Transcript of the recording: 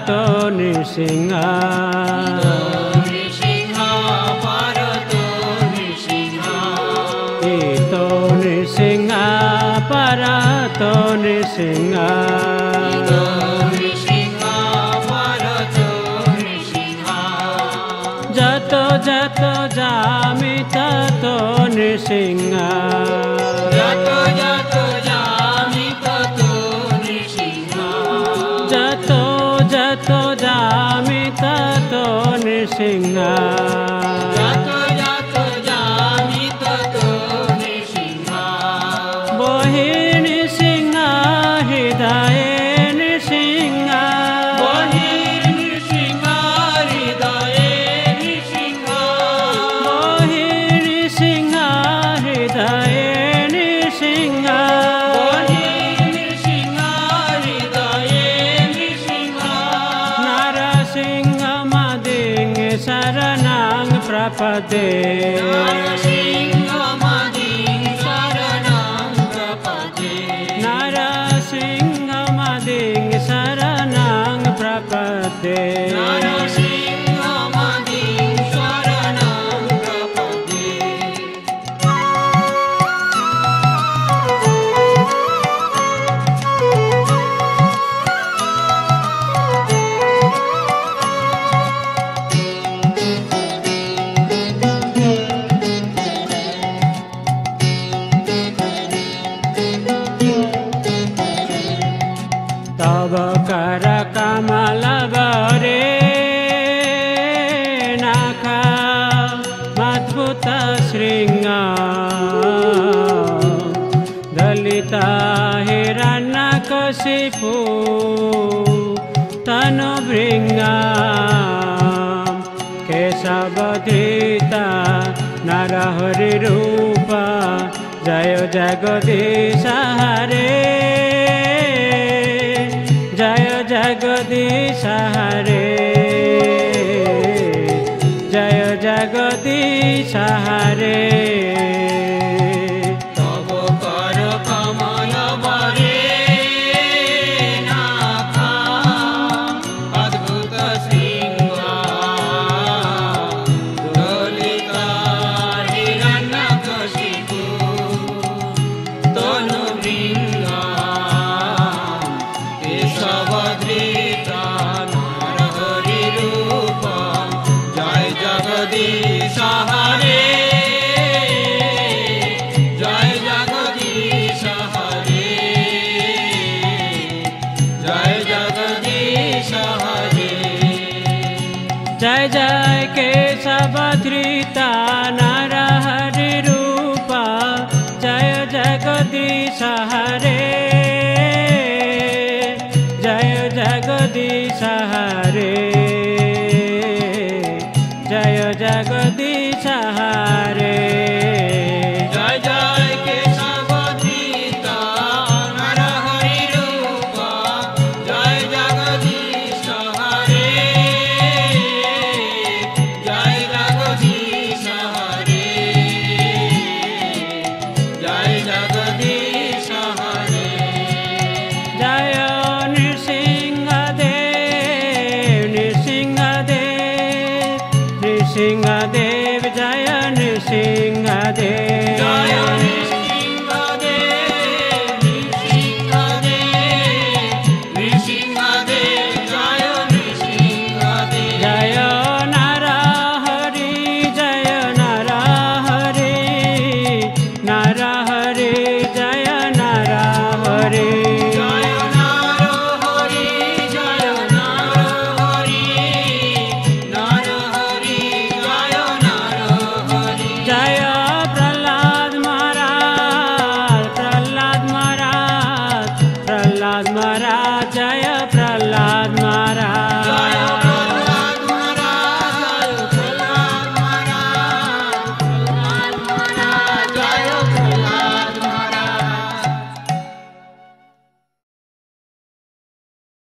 Parato Nrisingha Ito Nrisingha Parato Nrisingha Jato Jato Jami Tato Nrisingha Jato Jato Jami Tato Nrisingha Jato Jato Jami Tato Nrisingha Jato Jato Jami Tato Nrisingha Bohi Nrisingha Hridaye Nrisingha Bohi Nrisingha Hridaye Nrisingha Bohi Nrisingha Hridaye Nrisingha Bohi Nrisingha Hridaye Nrisingha Narasingha Mading Saranang Prapade Narasingha Mading Saranang Prapade Narasingha Mading Saranang Prapade Narasingha Mading Saranang Prapade Tava kara kamala bare nakha madhuta sringa dalita hiranyakasipu tanu bringa kesavadrita narahari rupa jayo jagadisha hare Jaya Jagadisha Hare Jaya Jagadisha Hare Tavo Kara Kamala Bare Nakha Adbhuta Sringha Dalita Hiranyakasipu Tanu Bringa Kesavadrita Narahari Rupa Jai Jagadisha Hare Jai Jagadisha Hare Jai Jagadisha Hare Jai Jai Kesavadrita Narahari Rupa Jai Jagadisha Hare Jai Jagadisha Hare Jai Jagadisha Hare Jai Jai Kesavadrita Narahari Rupa Jai Jagadisha Hare Jai Jagadisha Hare Jai Jagadisha Hare Jaya Nrisingha Dev Nrisingha Dev Nrisingha Dev Jaya Nrisingha Dev Jaya Nrisingha Dev Nrisingha Dev Nrisingha Dev Jaya Nrisingha Dev Jaya Narahari Jaya Narahari Narahari Jaya Narahari Jaya Narahari Jaya Narahari Narahari Jaya Narahari Jaya Prahlad Maharaj Prahlad Maharaj Prahlad Maharaj Jaya